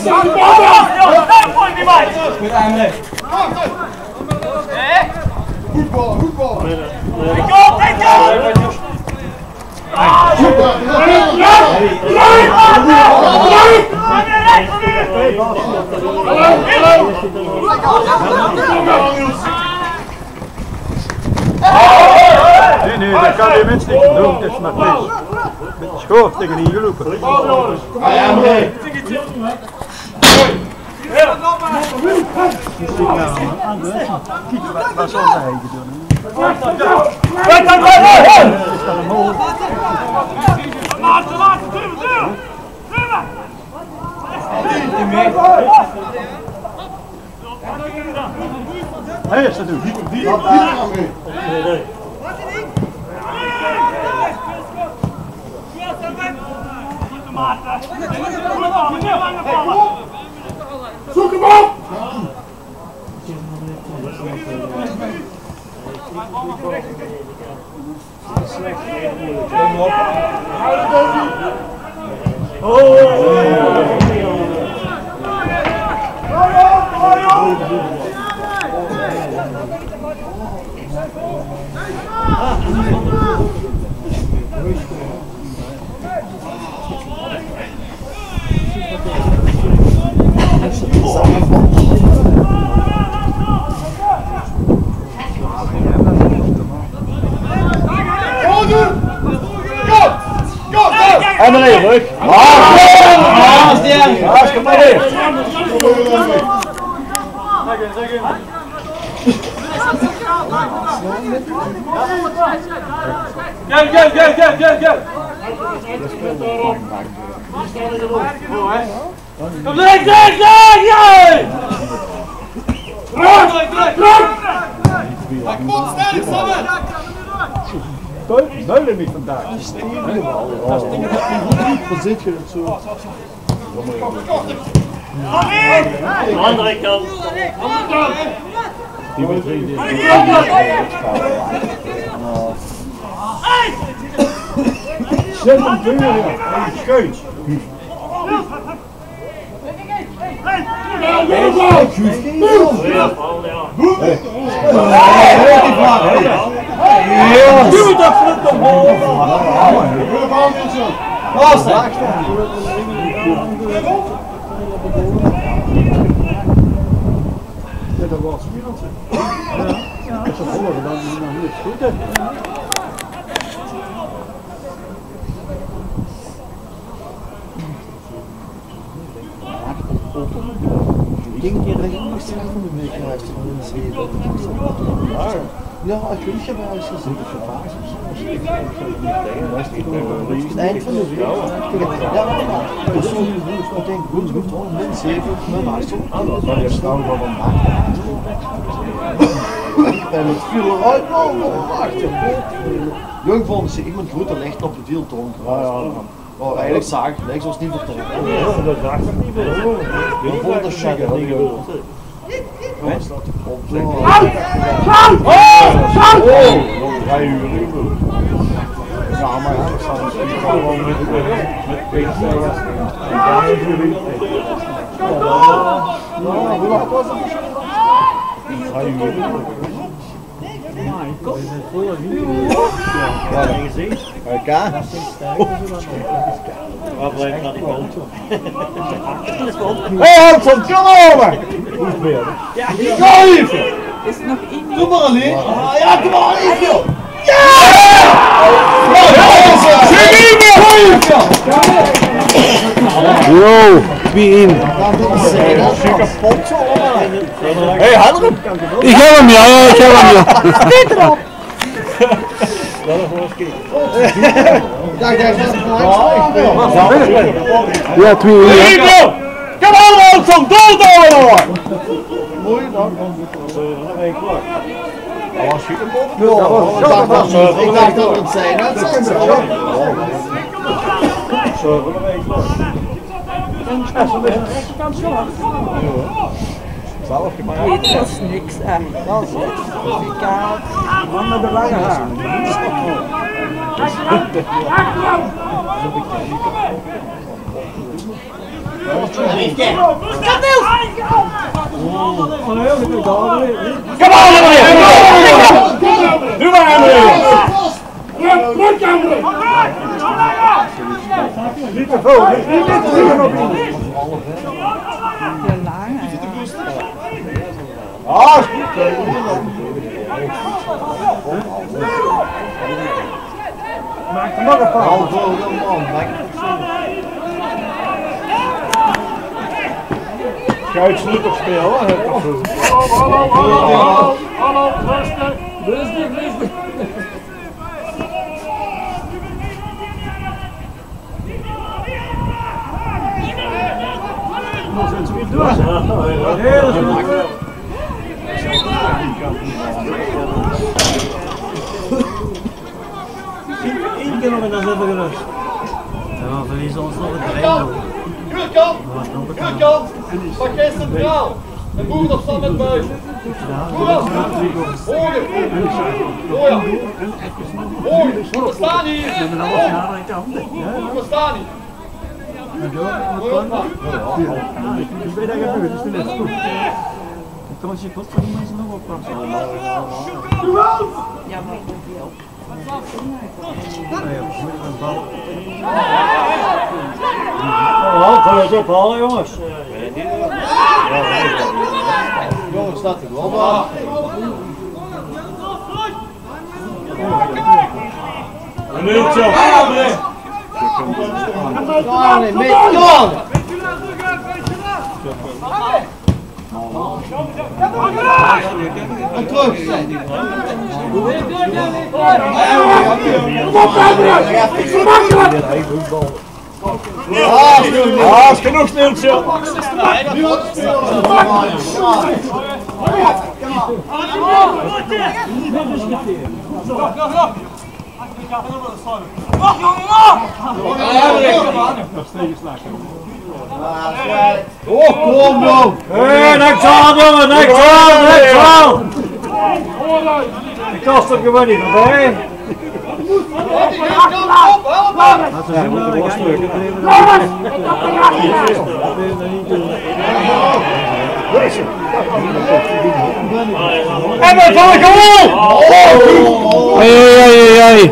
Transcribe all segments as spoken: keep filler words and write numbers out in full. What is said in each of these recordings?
Goed aan Voetbal, voetbal. Ik op, ik op! Nee, nee, dat kan je mensen niet doen, het is maar vis. Met de schoof tegen die gelopen. Ah ja, nee. Wat zal hij doen? Laatste, laatste, duwen, duwen! Duwen! Hé, is dat doen? Die, die, die gaan mee. Zoek hem op! En meneer, leuk. Ah, Stian! Haas, kom maar in. Gel, gel, gel, gel, gel, gel! Kom direct, direct, direct, jij! Druk, druk, druk! Kom, sterk, samen! Neulen niet vandaag. Dan zit je het zo. Andere kant! Die met drie. Zet hem deur, ja. Scheut. Duw dat flip omhoog! Ja, dat was spierend. Ja, als ze volgen, dan is het nog niet goed. Ik denk een keer dat je nog straks van de week luistert van de zeven. Ja, ik weet je wel eens gezien. Het eind van de week. Ja, maar dus zo, ik denk, goed, goed, hoor, min zeven, mijn master. Dat is nou wel een maand. En het viel eruit, nou, wacht, jong vonden ze iemand goed en echt op de deal toon. Oh, eigenlijk zag ik niks, was niet verteld. Ja, dat zag ik niet meer. Ik vond het shit, dat ik wil. Drie uur. Ja, maar ja, dat staat misschien gewoon met Met hoe laat was het? Ja, gezien. Elkaar? Waar blijft dat niet van? Hé, Hanson, kom over! Hoe is het weer? Ga even! Is het nog in? Kom maar alleen! Ja, kom maar even! Ja! Yo, wie in? Hé, haal hem! Ik heb hem, ja, ja, ik heb hem, ja. Dit erop! Ja, ik dacht dat het gelijk is. Ja, twee uur. Kom aan, Hanson, dood door! Mooi, dan. Ja, ik dacht dat het zijn, dat zijn ze wel. Zo, een week lang. Zelf gemaakt. Dit was niks echt. Dat is certificaat. Man met de lange haar. Come on, Emily! Doe maar, Emily! Druk, Emily! Niet te veel, niet te veel op Te lang, hè. Ah, Maak er nog een paar. al voor de man, maak het zo. Schuit niet op speel, hè? Hallo, hallo, hallo, hallo, rustig. Rustig, rustig. Dan zijn ze weer door. Heel goed. Eén keer nog en dan zijn we gerust. En dan verliezen ons nog een trein. Vuurkant! Vuurkant! Pak jij centraal! En boer op stand met buiten. Boer op! Hoger! Oh ja! Hoger! We staan hier! We staan hier! Mooi opmaak! Ik weet dat je het is niet goed. Ik kan je kost voor die mensen nog oppassen. Ja, maar dat is ook. Oh, kan je het ophalen, jongens? Jongens, staat er wel bij. Een minuutje. Ja, nee, met Jan! En terug! Ah, is genoeg sneeuwtje. Oh, kom jong! Hé, niks aan jongen, niks aan, niks aan. De kast er gewoon niet voorbij. En we van de goal! Hé, hé, hé.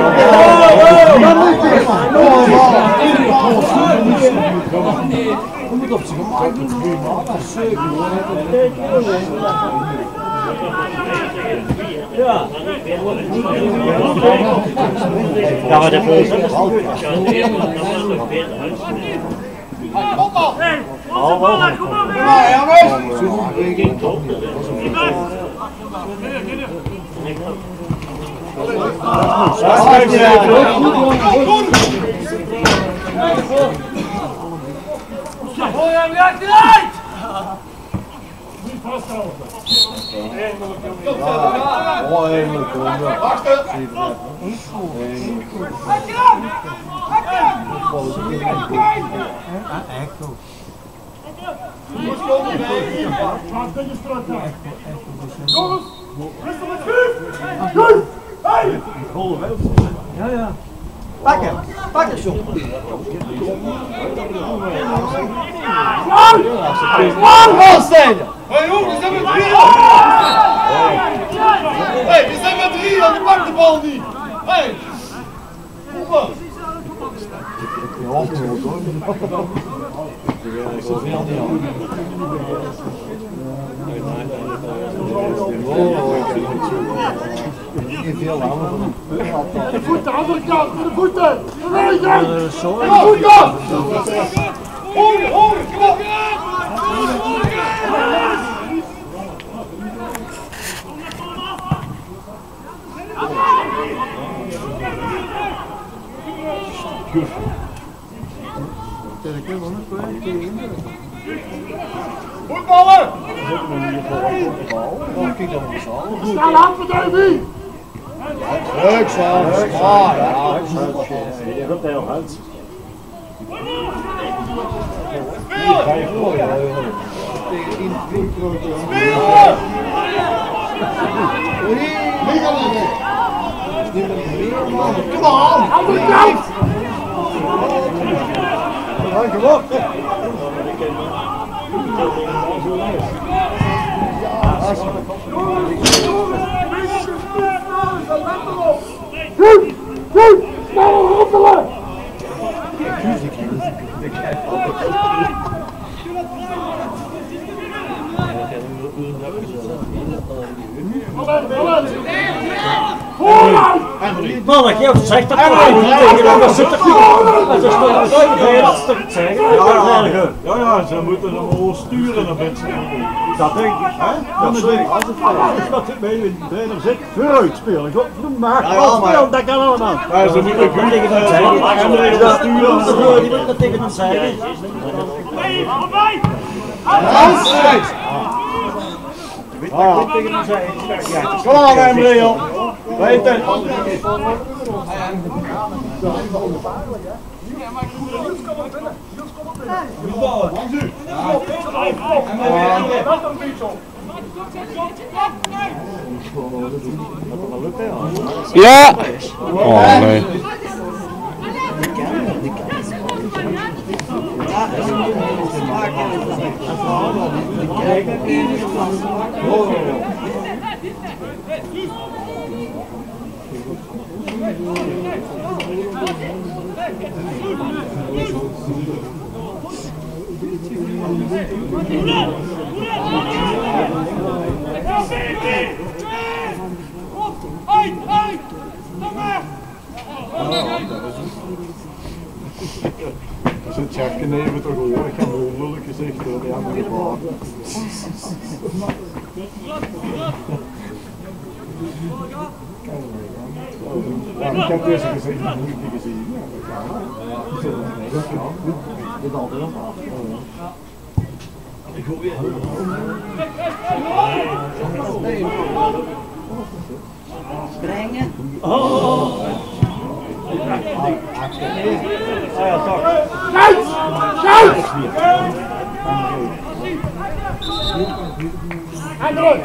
Ja. Ja, maar de volgende is goed. Kom op! Al wel. Ja, jongens! Hoor je hem recht eruit! Oh, helemaal kom jong. Wachten! Jongens, rustig met vuur! Goed! Hey! Ja, ja. Pak hem, pak hem jong. Wat zijn er? Hé jongens, we zijn met drie! Hé, we zijn met drie en je pakt de bal niet! Hé! Kom op! De voeten, andere kant, de voeten! Beweging! De voeten! Hoger, hoger, kom op! Voetballen! Snel handverdediging! Leuk zo. Ah, ja. Dat is heel hard. Kom aan! Andere kant! Kom op! Man, ik heb gezegd dat ik dat zit er goed. Dat is toch dat is toch het zeggen? Ja, ja, ze moeten hem al sturen naar bed. Dat denk ik, hè? Dat denk ik. Als het bij een trainer zit, vooruit spelen. Maak wel spelen, dat kan allemaal. Ja, ze moeten goed tegen hem zeggen. Dat sturen, die moeten dat tegen hem zeggen. Nee, voorbij! Ah, tegen hem zeggen. Kom aan, Emre, joh. Weet het. Ja! Oh nee. Als het Jacke nemen toch hoor, ik heb een lullig gezegd door die andere baan. Ja, ik heb deze gezegd, dat moet ik niet gezien. Dat kan. Dit andere af. Ik hoor weer. Brengen. Oh! Ah ja, toch. Schuit! Schuit! En door!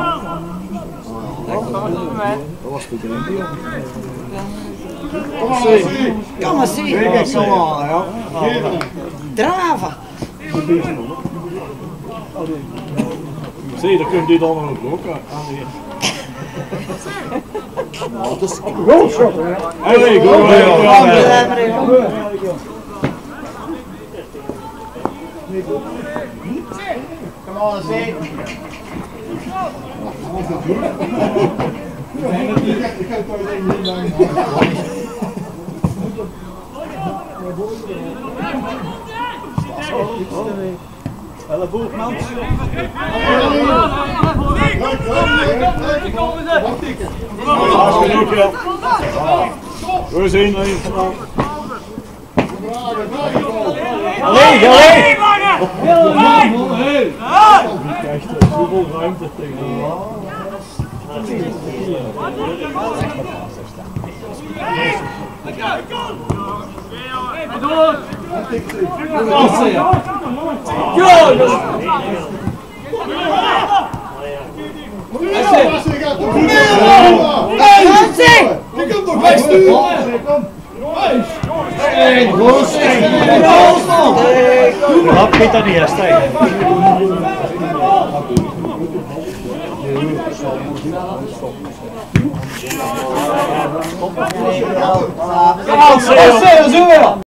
Dat was goed, hè? Kom maar, zie! Kom maar zien. Kijk, kom maar, ja. Draven. Zie, dan kun je dit allemaal ook aan hier. Nou, dat is Goed zo, hè? Hey, goed, Come on, see. Elleboog, man. We zien er even vandaan. Allee, allee! Die krijgt zoveel ruimte tegen. Ik heb nog wegsturen! Hap geht da niet, Stijn. Kom on, see, zo weer!